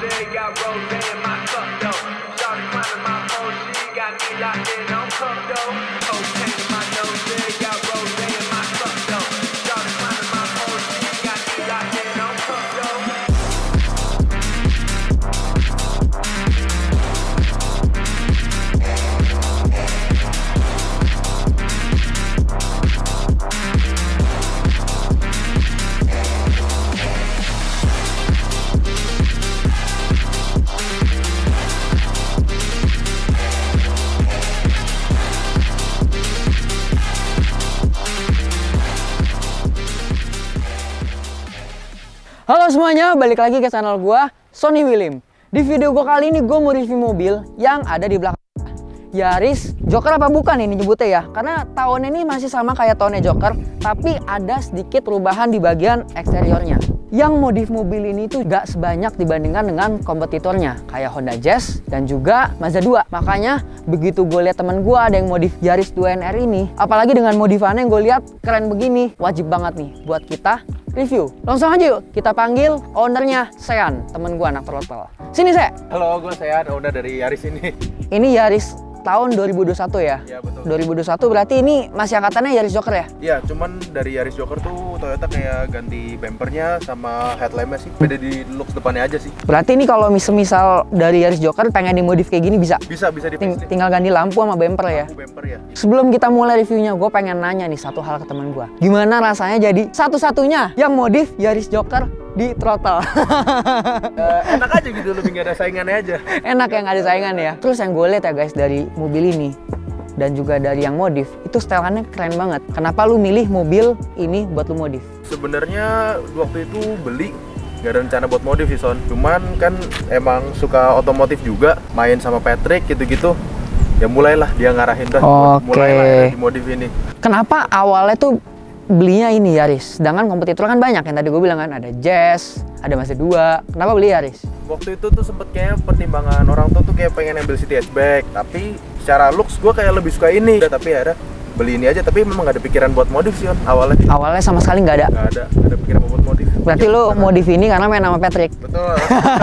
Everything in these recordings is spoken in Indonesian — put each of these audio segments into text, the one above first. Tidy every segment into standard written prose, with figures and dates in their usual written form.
Halo semuanya, balik lagi ke channel gua, Sonny William. Di video gua kali ini gua mau review mobil yang ada di belakang. Yaris Joker apa bukan ini nyebutnya ya? Karena tahun ini masih sama kayak tahunnya Joker, tapi ada sedikit perubahan di bagian eksteriornya. Yang modif mobil ini tuh gak sebanyak dibandingkan dengan kompetitornya kayak Honda Jazz dan juga Mazda 2. Makanya begitu gue lihat temen gue ada yang modif Yaris 2NR ini, apalagi dengan modifannya yang gue lihat keren begini, wajib banget nih buat kita review. Langsung aja yuk kita panggil ownernya, Sean, temen gue anak throttle. Sini Se. Halo, gue Sean, owner dari Yaris ini. Ini Yaris tahun 2021 ya? Iya betul. 2021 berarti ini masih angkatannya Yaris Joker ya? Iya, cuman dari Yaris Joker tuh Toyota kayak ganti bumpernya sama headlampnya sih. Beda di looks depannya aja sih. Berarti ini kalau misal dari Yaris Joker pengen dimodif kayak gini bisa? Bisa di Tinggal ganti lampu sama bumper ya? Lampu bumper ya. Sebelum kita mulai reviewnya, gue pengen nanya nih satu hal ke teman gue. Gimana rasanya jadi satu-satunya yang modif Yaris Joker di throttle? Enak aja gitu, lebih gak ada saingannya aja. Enak yang ada saingan ya. Terus yang gue lihat ya guys dari mobil ini dan juga dari yang modif, itu setelannya keren banget. Kenapa lu milih mobil ini buat lu modif? Sebenarnya waktu itu beli gak ada rencana buat modif sih Son. Cuman kan emang suka otomotif juga, main sama Patrick gitu-gitu. Ya mulailah dia ngarahin dah, mulailah di modif ini. Kenapa awalnya tuh belinya ini Yaris? Sedangkan kompetitor kan banyak yang tadi gue bilang kan, ada Jazz, ada Mazda 2. Kenapa beli Yaris? Waktu itu tuh sempet kayak pertimbangan orang tua tuh kayak pengen ambil city hatchback, tapi secara looks gue kayak lebih suka ini. Tapi ada beli ini aja, tapi memang gak ada pikiran buat modif sih awalnya. Awalnya sama sekali nggak ada? Nggak ada pikiran buat modif. Berarti ya, lu modif ini karena main sama Patrick? Betul.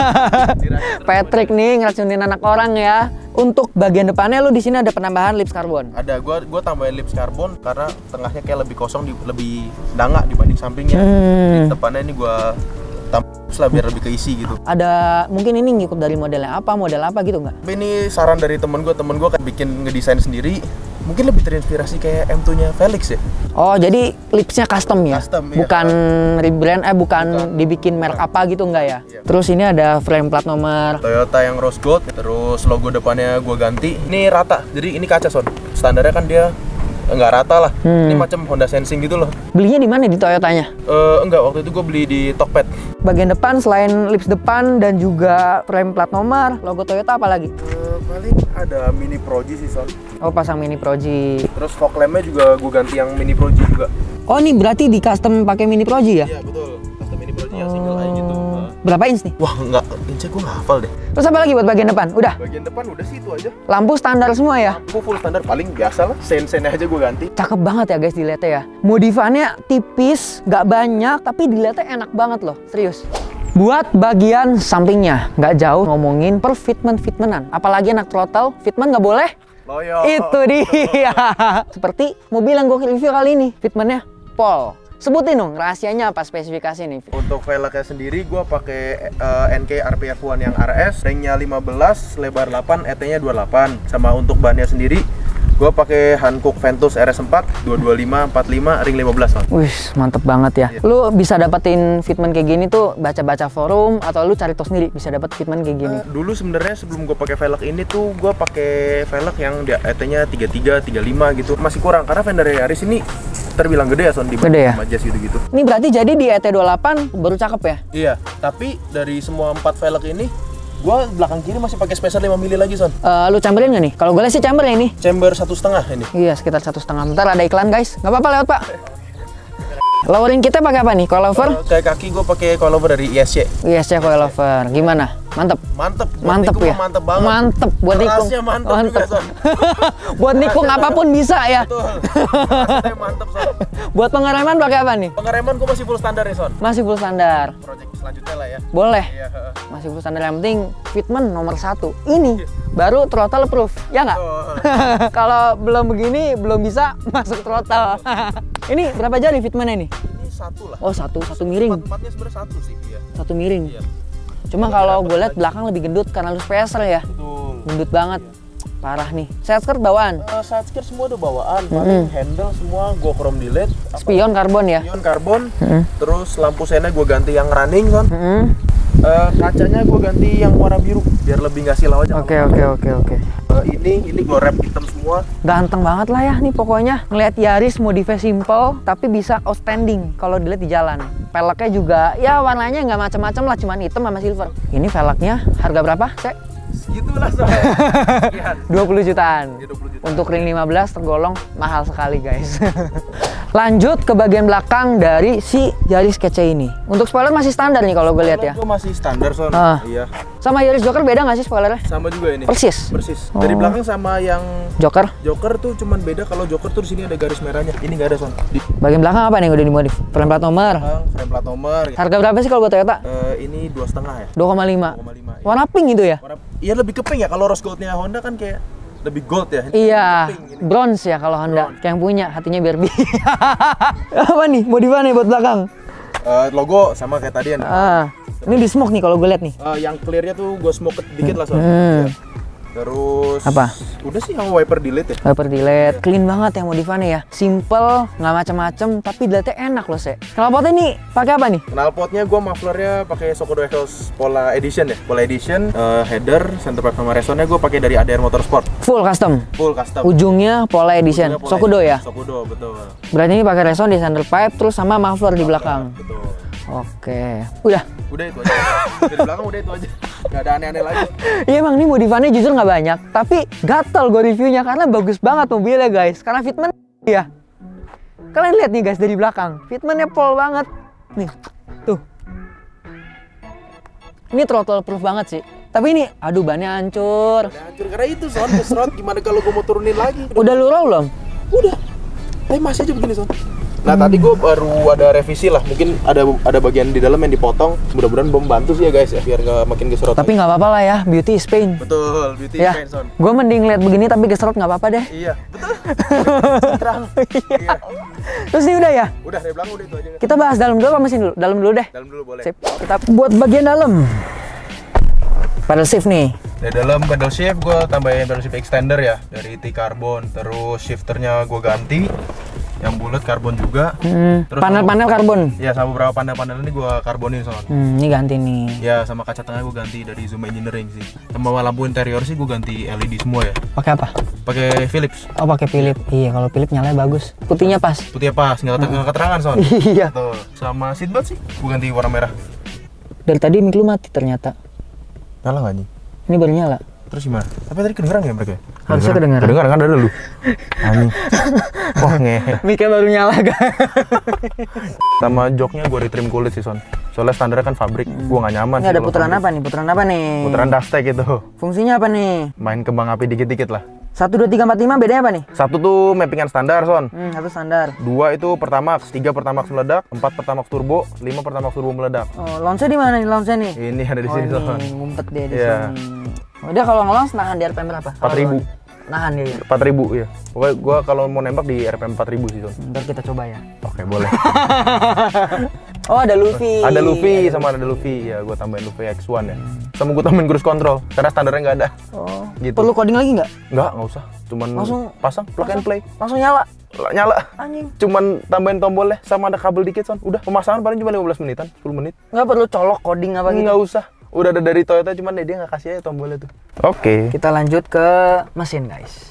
Patrick nih ngeracunin anak orang ya. Untuk bagian depannya lu di sini ada penambahan lips karbon. Ada, gua tambahin lips karbon karena tengahnya kayak lebih kosong, lebih dangak dibanding sampingnya. Di depannya ini gua tambah biar lebih keisi gitu. Ada mungkin ini ngikut dari model apa gitu nggak? Tapi ini saran dari temen gua kan bikin ngedesain sendiri. Mungkin lebih terinspirasi kayak M2-nya Felix ya. Oh, jadi lipsnya custom ya? Custom, bukan ya. Rebrand, bukan dibikin merek apa gitu enggak ya? Iya. Terus ini ada frame plat nomor Toyota yang rose gold, terus logo depannya gua ganti. Ini rata, jadi ini kaca Son. Standarnya kan dia nggak rata lah. Ini macam Honda Sensing gitu loh. Belinya di mana di Toyotanya? Enggak, waktu itu gue beli di Tokped. Bagian depan selain lips depan dan juga frame plat nomor, logo Toyota apa lagi? Paling ada Mini Proji sih Son. Oh, pasang Mini Proji. Terus fog lampnya juga gue ganti yang Mini Proji juga. Oh, ini berarti di custom pakai Mini Proji ya? Iya betul, custom Mini Proji yang single eye gitu. Berapa inch nih? Wah enggak, inchnya gue nggak hafal deh. Terus apa lagi buat bagian depan? Udah? Bagian depan udah sih itu aja. Lampu standar semua ya? Lampu full standar, paling biasa lah, sen-sennya aja gue ganti. Cakep banget ya guys dilihatnya ya. Modifannya tipis, nggak banyak, tapi dilihatnya enak banget loh, serius. Buat bagian sampingnya, nggak jauh ngomongin per fitment-fitmentan. Apalagi anak throttle, fitment nggak boleh? Loyo. Itu dia. Seperti mobil yang gue review kali ini, fitmentnya Pol. Sebutin dong rahasianya apa, spesifikasi nih. Untuk velgnya sendiri gue pakai NK RPF1 yang RS, ringnya 15, lebar 8, ET-nya 28. Sama untuk bannya sendiri gue pakai Hankook Ventus RS4 225 45 ring 15. Wih, mantep banget ya. Lu bisa dapetin fitment kayak gini tuh baca-baca forum atau lu cari tahu sendiri bisa dapet fitment kayak gini? Dulu sebenarnya sebelum gue pakai velg ini tuh gue pakai velg yang ET-nya 33 35 gitu. Masih kurang karena fender Yaris ini terbilang gede ya Son, di gede ya? Jazz gitu-gitu. Ini berarti jadi di ET28 baru cakep ya? Iya, tapi dari semua 4 velg ini gua belakang kiri masih pakai spacer 5 mili lagi Son. Lu chamberin nggak nih? Kalau gue lihat sih chamber ya ini. Chamber 1,5 ini. Iya, sekitar 1,5. Bentar ada iklan guys. Nggak apa-apa lewat Pak. Lowering kita pakai apa nih? Coilover? Kayak kaki gue pakai coilover dari ISC. ISC coilover. Gimana? Mantep? Mantep. Mantep ya? Mantep banget. Mantep. Buat nikung. Mantep. Juga, Son. Buat nikung apapun bisa ya? Betul. Mantep Son. Buat pengereman pakai apa nih? Pengereman gue masih full standar ya Son. Masih full standar. Project selanjutnya lah ya. Boleh. Iya. Masih full standar, yang penting fitment nomor 1. Ini baru throttle proof, ya nggak? Kalau belum begini belum bisa masuk throttle. Ini berapa jari fitmentnya ini? Ini satu lah. Oh, satu miring. Tempatnya sebenarnya satu sih. Iya. Satu miring. Iya. Cuma kalau gue lihat belakang lebih gendut karena lu spacer ya. Betul. Gendut banget. Parah nih. Side skirt bawaan. Side skirt semua udah bawaan, paling handle semua gua chrome delete. Spion karbon ya. Spion karbon. Terus lampu sena gua ganti yang running son. Kacanya gua ganti yang warna biru biar lebih nggak silau aja. Oke. Ini gua wrap hitam semua. Ganteng banget lah ya nih pokoknya. Ngeliat Yaris modifnya simple tapi bisa outstanding kalau dilihat di jalan. Velgnya juga ya warnanya nggak macam-macam lah, cuman hitam sama silver. Ini velgnya harga berapa, Cek? Segitulah soalnya. 20 jutaan. Ya, 20 jutaan. Untuk ring 15 tergolong mahal sekali guys. Lanjut ke bagian belakang dari si Yaris kece ini. Untuk spoiler masih standar nih kalau gue lihat ya. Gua masih standar son. Iya. Sama Yaris Joker beda nggak sih spoilernya? Sama juga ini. Persis. Dari belakang sama yang Joker. Joker tuh cuman beda kalau Joker tuh di sini ada garis merahnya. Ini nggak ada son. Di Bagian belakang apa nih yang udah dimodif? Frame plat nomor. belakang frame plat nomor. Harga berapa sih kalau buat Toyota? Ini 2,5 ya. 2,5. 2,5. Warna pink itu ya? Iya lebih ke pink ya. Kalau rose goldnya Honda kan kayak lebih gold ya. Iya, Pink ini. bronze ya kalau Honda. Kayak yang punya hatinya Barbie. Apa nih modifannya buat belakang? Logo sama kayak tadi ya. Ini di smoke nih kalau gue lihat nih. Yang clearnya tuh gue smoke dikit lah son. Terus Apa? Udah sih yang wiper delete ya. Wiper delete, clean banget yang modifannya ya. Simple, nggak macam-macam, tapi delete enak loh, Knalpotnya nih pakai apa nih? Knalpotnya gue mufflernya pakai Sokodo Exhaust Pola Edition ya. Pola Edition, header, center pipe sama resonnya gue pakai dari ADR Motorsport. Full custom. Full custom. Ujungnya Pola Edition. Ujungnya Pola Sokodo ya? Sokodo, betul. Berarti ini pakai reson di center pipe terus sama muffler di belakang. Betul. Oke. Udah itu aja. Dari belakang udah itu aja. Nggak ada aneh-aneh lagi. Iya emang nih modifannya jujur nggak banyak, tapi gatel gue reviewnya karena bagus banget mobilnya guys. Karena fitment ya. Kalian lihat nih guys dari belakang, fitmentnya pol banget. Nih, tuh. Ini throttle proof banget sih. Tapi ini, aduh bannya hancur. Udah hancur karena itu son, keserot gimana kalau gue mau turunin lagi? Udah lu roll belum? Udah. Tapi masih aja begini son. Nah tadi gue baru ada revisi lah, mungkin ada bagian di dalam yang dipotong. Mudah-mudahan membantu sih ya guys ya, biar nggak makin keserot. Tapi nggak apa-apa lah ya, beauty is pain. Betul, beauty ya. is pain son. Gue mending lihat begini tapi keserot nggak apa-apa deh. Iya, betul. Terang. Iya. Terus ini udah ya? Udah dari belakang udah itu aja. Kita bahas dalam dulu apa mesin dulu? Dalam dulu deh. Dalam dulu boleh. Sip. Kita buat bagian dalam. Pedal shift nih. Dari dalam pedal shift gue tambahin pedal shift extender ya dari T-carbon, terus shifternya gue ganti yang bulat karbon juga. Terus Panel-panel karbon. Ya sama beberapa panel-panel ini gue karbonin son. Ini ganti nih. Ya sama kaca tengah gue ganti dari Zoom Engineering sih. Sama lampu interior sih gue ganti LED semua ya. Pakai apa? Pakai Philips. Oh pakai Philips. Iya kalau Philips nyalanya bagus. Putihnya pas. Putihnya pas, nggak keterangan son. Iya. Tuh. Sama seatbelt sih gue ganti warna merah. Dari tadi mic lu mati ternyata. Nyala nggak nih? Ini baru nyala. Terus gimana? Tapi tadi kedengeran ya mereka? Harusnya kedengeran. Kedengeran kan ada lu. Anjing. Wah ngehe. Mic-nya baru nyala kan. Sama joknya gue retrim kulit sih son. Soalnya standarnya kan fabrik, gue nggak nyaman. Ini ada putaran apa nih? Putaran apa nih? Putaran dustek itu. Fungsinya apa nih? Main kembang api dikit-dikit lah. 1, 2, 3, 4, 5 bedanya apa nih? 1 tuh mappingan standar son. 1 standar. 2 itu Pertamax, 3 Pertamax meledak, 4 Pertamax turbo, 5 Pertamax turbo meledak. Oh, launch-nya di mana nih launch-nya nih? Ini ada di sini son. Ini ngumpet deh di Iya. sini. Oh, dia kalau nge-launch nahan di RPM berapa? 4.000. Nahan dia ya? 4.000 ya. Pokoknya gue kalau mau nembak di RPM 4.000 sih son. Ntar kita coba ya. Oke boleh. Oh ada Luffy. Ada Luffy sama ada Luffy ya, gue tambahin Luffy X1 ya. Sama gue tambahin cruise control karena standarnya nggak ada. Oh. Gitu. Perlu coding lagi nggak? Nggak usah. Cuman Langsung pasang plug and play. Langsung nyala. Nyala. Anjing. Cuman tambahin tombolnya sama ada kabel dikit son. Udah pemasangan paling cuma 15 menitan, 10 menit. Nggak perlu colok coding apa gitu? Nggak usah. Udah ada dari Toyota cuman dia nggak kasih aja tombolnya tuh. Oke. Kita lanjut ke mesin guys.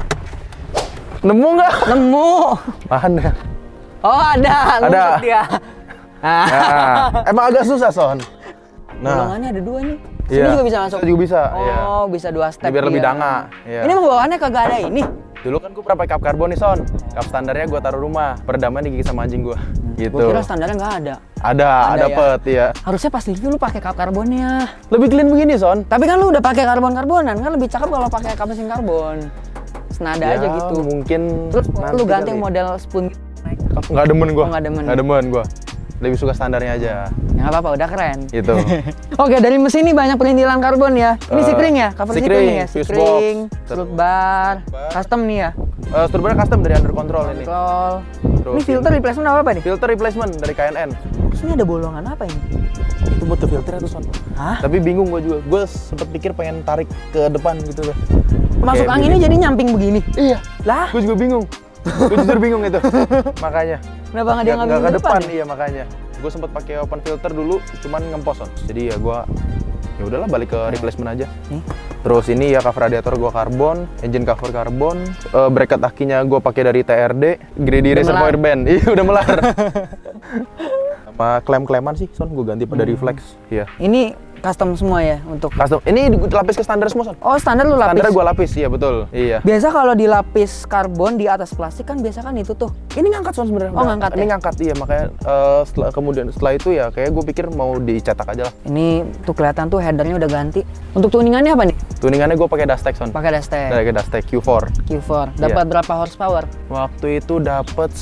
Nemu nggak? Nemu. Ada. Oh ada. Ada. Dia. Nah, emang agak susah son. Bolongannya ada 2 nih. Sini Iya. juga bisa masuk. Juga bisa. Iya. Oh bisa 2 step. Biar lebih dia. danga. Iya. Ini emang bawaannya kagak ada ini. Dulu kan gue pernah pakai cup karbon nih son. Cup standarnya gue taruh rumah. Peredaman digigit sama anjing gue. Gitu. Gue kira standarnya nggak ada. Ada ya? pet ya. Harusnya pas review lu pakai cup karbonnya. Lebih clean begini son. Tapi kan lu udah pakai karbon-karbonan kan lebih cakep kalau pakai cup mesin karbon. Senada Ya, aja gitu. Mungkin Terus nanti lu ganti kali. model spoon naik. Nggak demen gue. Oh, nggak demen. Nggak demen gue. lebih suka standarnya aja. Ya nggak apa-apa, udah keren. Gitu. Oke, dari mesin ini banyak perintilan karbon ya. Ini sikring ya, cover sikring ya, fuse sikring, box, strut bar, custom nih ya. Strut bar custom dari Under Control ini. Control. Terus Ini filter replacement apa nih? Filter replacement dari KNN. Terus ini ada bolongan apa ini? Itu buat ke filter itu Son. Hah? Tapi bingung gue juga. Gue sempet pikir pengen tarik ke depan gitu loh. Masuk Kayak anginnya begini. jadi nyamping begini. Iya. Lah, Gue juga bingung. Gue jujur bingung itu. Makanya. kenapa nggak dia ngambil Nggak ke ke depan? depan, iya makanya. Gue sempet pakai open filter dulu, cuman ngempos Son. Jadi ya gue ya udahlah balik ke replacement aja. Nih. Terus ini ya cover radiator gue karbon, engine cover karbon, bracket akinya gue pakai dari TRD, Grady Udah Reservoir melar. Band. Iya udah melar. Sama klem-kleman sih Son, gue ganti pada reflex. Iya. Ini custom semua ya untuk. Custom. Ini lapis ke standar semua Son. Oh, standar lu lapis. Standar gue lapis, iya betul. Iya. Biasa kalau dilapis karbon di atas plastik kan biasa kan itu tuh. Ini ngangkat Son sebenarnya. Oh, ngangkat Ini ya? ngangkat iya, makanya setelah itu ya kayak gue pikir mau dicetak aja lah. Ini tuh kelihatan tuh headernya udah ganti. Untuk tuningannya apa nih? Tuningannya gue pakai Dastec Son. Pakai Dastec Pakai Dastec Q4. Q4. Dapat Iya. berapa horsepower? Waktu itu dapat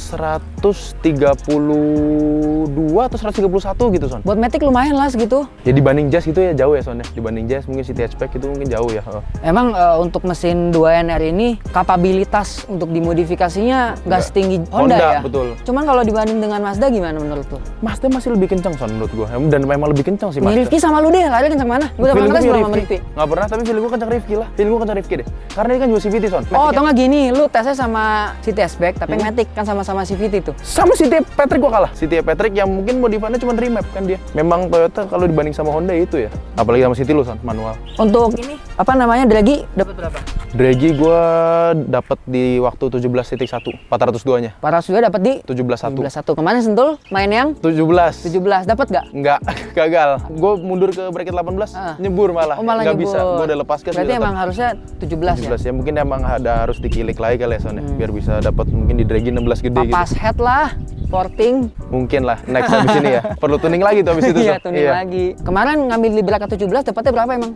132 atau 131 gitu Son. Buat Matic lumayan lah segitu. Ya dibanding Jazz itu ya jauh ya Son ya. Dibanding Jazz mungkin City Hatchback itu mungkin jauh ya. Emang untuk mesin 2NR ini kapabilitas untuk dimodifikasinya nggak Nggak. setinggi Honda, ya? Betul. Cuman kalau dibanding dengan Mazda gimana menurut lu? Mazda masih lebih kencang Son menurut gua. Dan memang lebih kencang sih Nih Mazda. Rifki sama lu deh, lari kencang mana? Gue udah pernah ngeles belum sama Rifki? Nggak pernah, tapi feeling gua kencang Rifki lah. Feeling gua kencang Rifki deh. Karena ini kan juga CVT Son. Oh, Matic atau nggak gini, lu tesnya sama City Hatchback, tapi Matic kan sama-sama CVT tuh. sama City Patrick gua kalah. City Patrick yang mungkin modifannya cuma remap kan dia. Memang Toyota kalau dibanding sama Honda itu ya. Apalagi sama City lu Son, manual. Untuk ini, apa namanya, draggy dapat berapa? Draggy gua dapat di waktu 17.1, 402-nya. Para sudah dapat di 17.1. 17.1. Kemarin Sentul main yang 17. 17, dapat nggak? Enggak, gagal. Gue mundur ke bracket 18, nyebur malah. Oh, malah Nggak nyebur. bisa, gue udah lepas gas. Berarti emang harusnya 17 ya? 17 ya, mungkin emang harus dikilik lagi kali ya Son ya, biar bisa dapat mungkin di draggy 16 gede gitu. Papas head lah, porting. Mungkin lah, next habis ini ya. Perlu tuning lagi tuh habis itu. Iya, Son. tuning lagi. Kemarin ngambil di bracket 17, dapatnya berapa emang?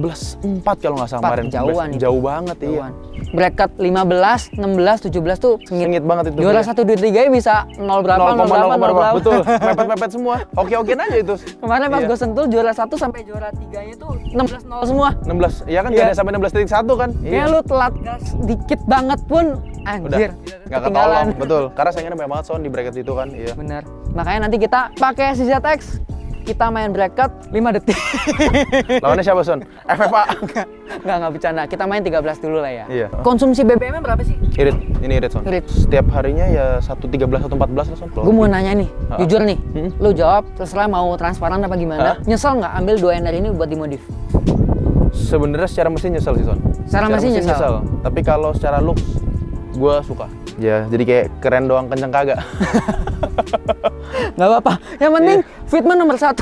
17.4 kalau nggak salah 4, kemarin. jauhan itu. Jauh banget iya. Jauhan. Bracket 15, 16, 17 tuh Sengit banget itu. juara iya. 1, 2, 3 bisa 0 berapa, 0 berapa, 0 berapa. Betul, mepet-mepet semua. Oke-okean aja itu. Kemarin pas Iya. gue sentul juara 1 sampai juara 3-nya tuh 16-0 semua. 16, ya kan Iya. nggak ada sampai 16.1 kan? Kayak lu telat gas dikit banget pun anjir, Nggak ketolong, betul. Karena saingannya banyak banget Son di bracket itu kan, iya. Bener. Makanya nanti kita pakai CZX, kita main bracket 5 detik. Lawannya siapa Son? FFA. Nggak bercanda. Kita main 13 dulu lah ya. Iya. Konsumsi BBM-nya berapa sih? Irit, ini irit Son. Irit. Setiap harinya ya 1.13 atau 14 lah Son. Gue mau nanya nih, Ha. jujur nih, Hmm? lu jawab terserah mau transparan apa gimana. Hah? Nyesel nggak ambil 2NR ini buat dimodif? Sebenarnya secara mesin nyesel sih Son. Secara mesin nyesel? Tapi kalau secara looks, gue suka. Ya, jadi kayak keren doang, kenceng kagak. Nggak apa-apa. Yang penting Iya. fitment nomor 1.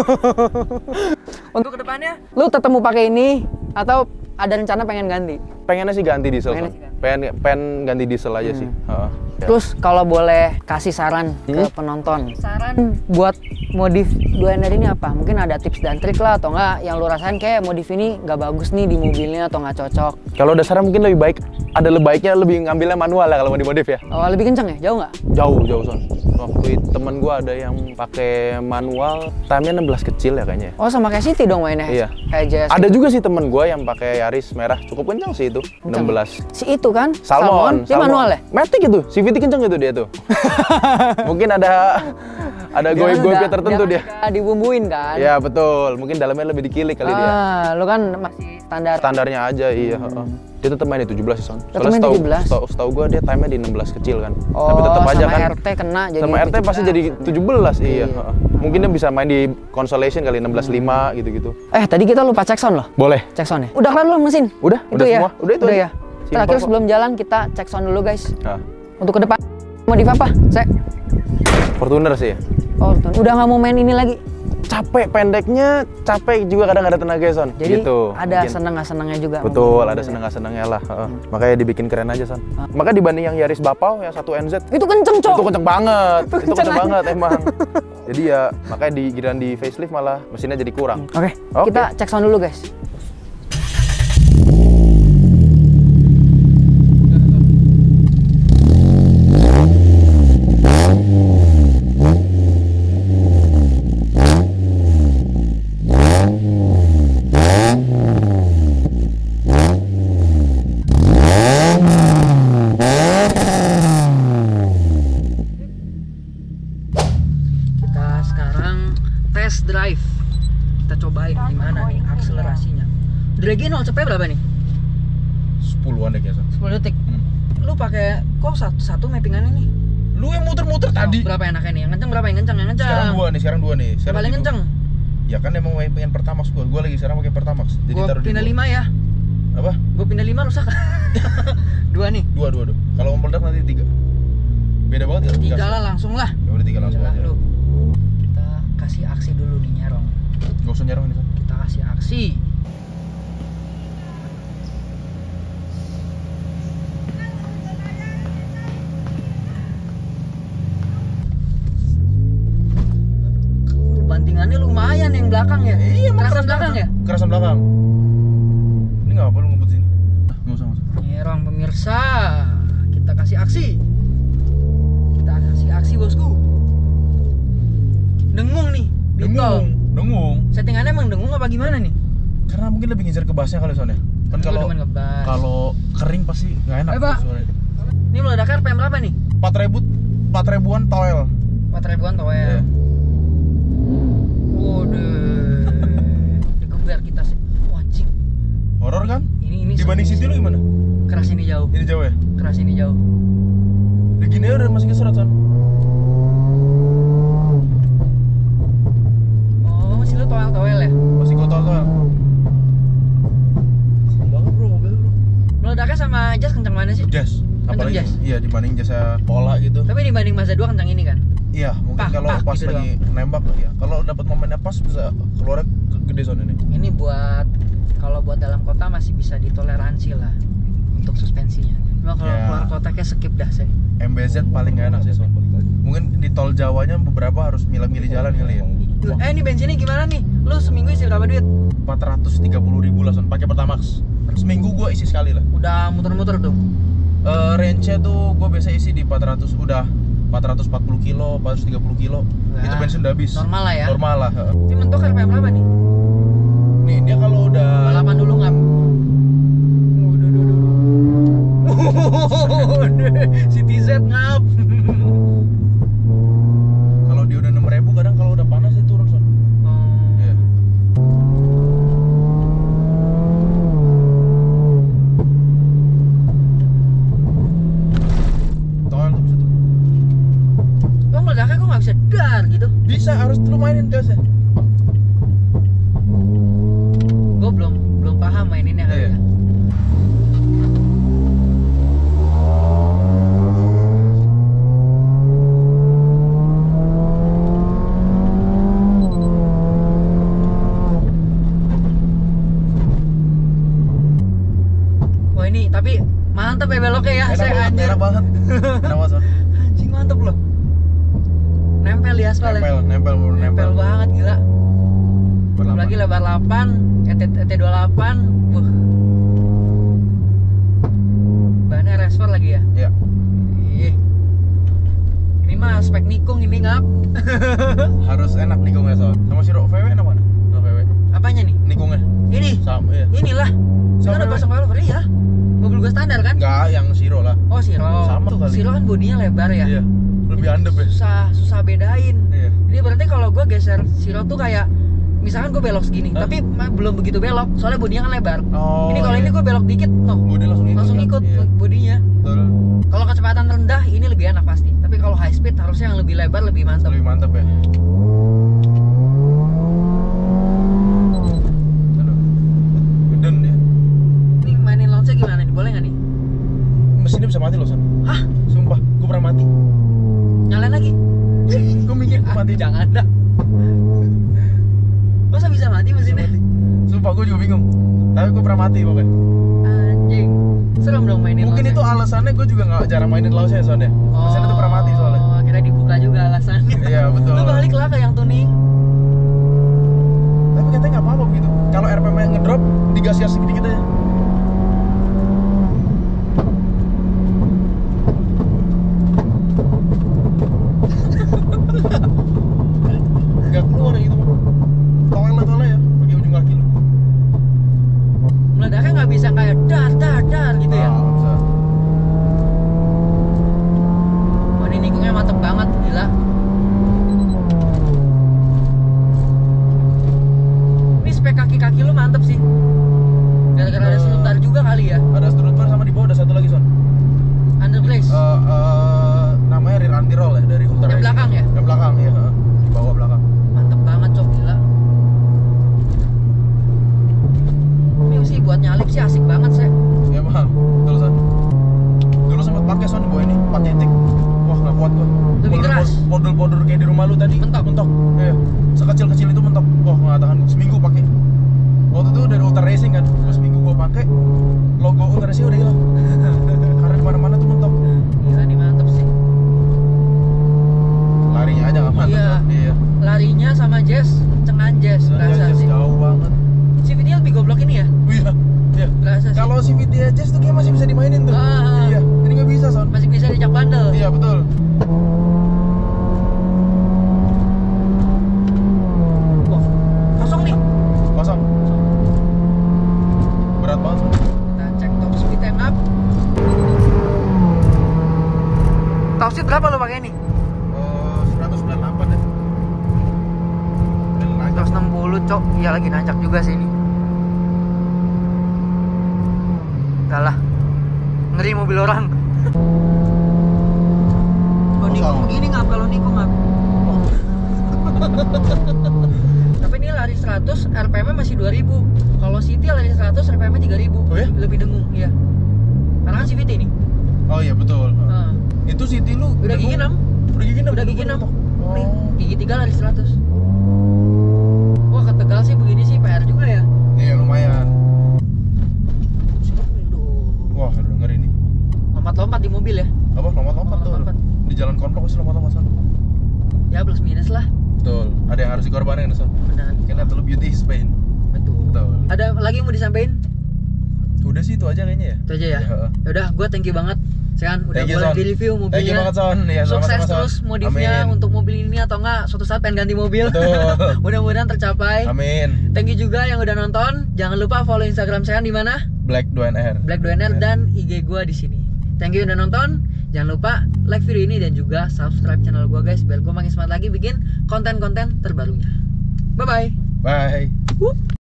Untuk kedepannya, lu tetap mau pakai ini atau ada rencana pengen ganti? Pengennya sih ganti diesel Pengennya Son. sih ganti. Pengen ganti diesel aja sih. Heeh. Ya. Terus kalau boleh kasih saran ke penonton, saran buat modif 2NR ini apa? Mungkin ada tips dan trik lah atau enggak yang lu rasain kayak modif ini nggak bagus nih di mobilnya atau nggak cocok? Kalau dasarnya mungkin lebih baik, ada lebih baiknya lebih ngambilnya manual lah kalau mau dimodif ya. Oh, lebih kenceng ya? Jauh nggak? Jauh Son. Waktu itu temen gue ada yang pakai manual, time-nya 16 kecil ya kayaknya. Oh, sama kayak City dong mainnya? Iya. Kayak JS. Ada juga sih temen gue yang pakai Yaris merah, cukup kencang sih itu, Kencang. 16. Si itu kan? Salmon. Dia manual ya? Matic itu, CVT kenceng itu dia tuh. Mungkin ada goib-goibnya tertentu dia. Dibumbuin kan? Ya betul, mungkin dalamnya lebih dikilik kali dia. Lu kan masih standar. Standarnya aja, iya. Heeh. Dia tetap main di 17 sih Son. Tetap main 17? Setahu gue dia time-nya di 16 kecil kan. Oh, tapi tetap aja sama kan. RT kena jadi Sama RT pasti 17. jadi 17, iya. Heeh. Mungkin dia bisa main di consolation kali 16.5 gitu-gitu. Tadi kita lupa cek sound loh. Boleh. Cek sound ya? Udah kelar belum mesin? Udah ya? semua. Udah itu aja. ya? Simpel Terakhir kok. sebelum jalan kita cek sound dulu guys. Nah, Untuk ke depan modif apa? Cek. Fortuner sih ya. Oh, udah nggak mau main ini lagi. Capek pendeknya, capek juga kadang nggak ada tenaga Son. Jadi gitu. ada Mungkin. seneng nggak senengnya juga. Betul, mungkin. ada seneng nggak senengnya lah. Heeh. Makanya dibikin keren aja Son. Makanya dibanding yang Yaris Bapau yang 1NZ Itu kenceng cok. itu kenceng banget. Itu kenceng kenceng aja. banget emang. Jadi ya makanya di giliran di facelift malah mesinnya jadi kurang. Oke, Oke. kita cek sound dulu guys. gimana nih akselerasinya. Dragnya 0 cepet berapa nih? 10-an deh kayaknya. 10 detik. Lu pakai kok satu mappingannya nih? Lu yang muter-muter tadi. Berapa enaknya nih? Yang kenceng berapa? Yang kenceng, yang kenceng. Sekarang dua nih. Yang paling kenceng. Ya kan emang pengen Pertamax gua lagi sekarang pakai Pertamax. Jadi Gua taruh di pindah 5 ya. Apa? Gua pindah 5 rusak. 2 nih. Dua. Kalau meledak nanti 3. Beda banget ya? 3 lah langsung lah. Ya udah 3 langsung Yalah, aja. lu. Kita kasih aksi dulu nih nyerong. Gak usah nyerong ini kan. Kita kasih aksi. Bantingannya lumayan yang belakang ya? Iya, kerasan belakang ya? Kerasan belakang. Ini nggak apa lu ngebut sini? Nggak usah. Nyerong pemirsa. Kita kasih aksi. Kita kasih aksi bosku. Dengung nih di tol. Dengung. Settingannya emang dengung apa gimana nih? Karena mungkin lebih ngejar ke bassnya kali soalnya. Kan Lu demen ngebas. kalau kering pasti nggak enak. Pak. Suaranya. Ini meledaknya RPM berapa nih? 4.000-an toel. 4.000-an toel. Iya. Waduh. Digeber kita sih. Wajib. Horor kan? Ini Dibanding City lu gimana? keras ini jauh. Ini jauh ya? Keras ini jauh. Begini udah masih keserat son. Oh, masih lu toel-toel ya? Masih gua toel. Serem banget bro mobil bro. Meledaknya sama Jazz kencang mana sih? Jazz. Kencang Apalagi Jazz? iya dibanding jasa Pola gitu. Tapi dibanding Mazda 2 kencang ini kan? Iya, mungkin Pak, kalau pak, pas gitu lagi nembak ya. Kalau dapat momennya pas bisa keluarnya gede son ini. Ini buat kalau buat dalam kota masih bisa ditoleransi lah untuk suspensinya. Cuma kalau Ya. keluar kota kayak skip dah sih. MBZ paling gak enak sih son. Mungkin di tol Jawanya beberapa harus milih-milih jalan kali ya. Ini bensinnya gimana nih? Lu seminggu isi berapa duit? 430.000 lah son, pakai Pertamax. Seminggu gua isi sekali lah. Udah muter-muter tuh. Range-nya tuh gua biasa isi di 400 udah 440 kilo, 430 kilo. Wah, Itu bensin udah habis. normal lah ya. Normal lah. Ini mentok RPM berapa nih? Nih dia kalau udah Balapan dulu ngap. City Z ngap. kalau dia udah 6.000 kadang kalau udah panas dia turun son. Iya. Toel tuh bisa tuh. Kok meledaknya kok nggak bisa dar gitu? Bisa harus lu mainin gasnya. Gue belum paham maininnya kali Iya. ya. Wah ini tapi mantep ya beloknya ya. Saya anjir. Enak banget. Enak banget son. Anjing mantep loh. Nempel di aspal ya. Nempel Banget gila. Berlapan. Apalagi lebar 8, ET28. Wuh. Bahannya RS4 lagi ya. Iya. Ih. Ini mah spek nikung ini ngap. Harus enak nikungnya son. Sama si VW enak mana? VW. Apanya nih? Nikungnya Ini. sama ya. Inilah. Sama Kan udah VW. pasang valve iya. Mobil gue standar kan? Enggak, yang Siro lah. Oh Siro. Sama tuh kali. Siro kan bodinya lebar ya. Iya. Lebih Jadi andep ya. susah bedain. Iya. Jadi berarti kalau gue geser Siro tuh kayak misalkan gue belok segini, Hah? tapi belum begitu belok, soalnya bodinya kan lebar. Oh. Ini kalau iya. ini gue belok dikit, Bodi langsung ikut kan? Iya. bodinya. Betul. Kalau kecepatan rendah ini lebih enak pasti. Tapi kalau high speed harusnya yang lebih lebar lebih mantap. Lebih mantap ya. Aduh. Geden ya. Ini mainin launchnya gimana nih? Boleh nggak nih? Mesinnya bisa mati loh, Son. Hah? Sumpah, gue pernah mati. Nyalain lagi? Gue mikir gue mati. Jangan dah. Masa bisa mati mesinnya? Sumpah gue juga bingung. Tapi gue pernah mati pokoknya. Anjing. Serem dong mainin Mungkin launchnya. itu alasannya gue juga gak jarang mainin launchnya soalnya. Mesinnya tuh pernah mati soalnya. Oh, akhirnya dibuka juga alasannya. Iya betul. Lu balik lah ke yang tuning. Tapi katanya nggak apa-apa begitu. Kalau RPM-nya ngedrop, digas-gas sedikit aja. Gak keluar yang itu mah. Toilet ya, pakai ujung kaki lu. Meledaknya nggak bisa kayak dar gitu ya. Nggak bisa. Wah ini nikungnya mantep banget, gila. Ini spek kaki kaki lu mantep sih. Gara-gara ada sebentar juga kali ya. Ada strut bar sama di bawah ada satu lagi Son. Underblaze. Namanya rear anti-roll ya dari Ultra Yang Racing. belakang ya? Yang belakang ya, di bawah belakang. Mantep banget cok, gila. Ini sih buat nyalip sih asik banget sih. Ya bang, betul Son. Dulu sempat pakai Son di bawah ini, 4 titik. Wah nggak kuat gua. Lebih keras. Podul-podul kayak di rumah lu tadi. Mentok. Iya. Sekecil-kecil itu mentok. Wah nggak tahan. Seminggu pakai. Waktu itu dari Ultra Racing kan, terus seminggu gua pakai, logo Ultra Racing udah hilang. Karena di mana-mana tuh mentok. Gila nih mantep sih. Larinya aja nggak mantap. Iya. Son. Iya. Larinya sama Jazz, cengan Jazz, berasa Jazz sih. jauh banget. CVT lebih goblok ini ya? Iya. Iya. Berasa sih. Kalau CVT Jazz tuh kayak masih bisa dimainin tuh. Ah. Iya. Ini nggak bisa Son. Masih bisa dicak bandel. Iya betul. Wah, kosong nih. Kosong. Berat banget Son. Kita cek top speed time up. Top speed berapa lo pakai ini? 198 ya. Dan nancap. 160 cok. Iya lagi nancak juga sih ini. Enggak lah. Ngeri mobil orang. Kalau Niko Kosong. begini ngap, kalau Niko ngap. Tapi ini lari 100, RPM-nya masih 2000. Kalau City lari 100, RPM-nya 3000. Oh ya? Lebih dengung, iya. Karena kan CVT ini. Oh iya betul. Nah, Itu City lu udah gigi 6. Udah gigi 6. Udah gigi 6. Nih, Oh. gigi 3 lari 100. Wah, ke Tegal sih begini sih PR juga ya. Iya lumayan. Aduh. Wah, aduh ngeri nih. Lompat-lompat di mobil ya. Apa? Lompat-lompat tuh. Lompat-lompat. Di jalan konvoi sih lompat-lompat Son. Ya plus minus lah. Betul. Ada yang harus dikorbanin Son. Benar. Kan ada lu beauty is pain. Betul. Betul. Ada lagi yang mau disampaikan? Udah sih itu aja kayaknya ya. Itu aja ya. Iya. Yaudah, gue thank you banget. Sekarang udah Thank you, boleh Son. di review mobilnya. Thank you banget Son. Ya, Sukses sama-sama, Son. terus modifnya Amin. untuk mobil ini atau enggak suatu saat pengen ganti mobil. Betul. Mudah-mudahan tercapai. Amin. Thank you juga yang udah nonton. Jangan lupa follow Instagram saya di mana? Black 2NR. Black 2NR dan IG gua di sini. Thank you udah nonton. Jangan lupa like video ini dan juga subscribe channel gua guys biar gua makin semangat lagi bikin konten-konten terbarunya. Bye bye. Bye.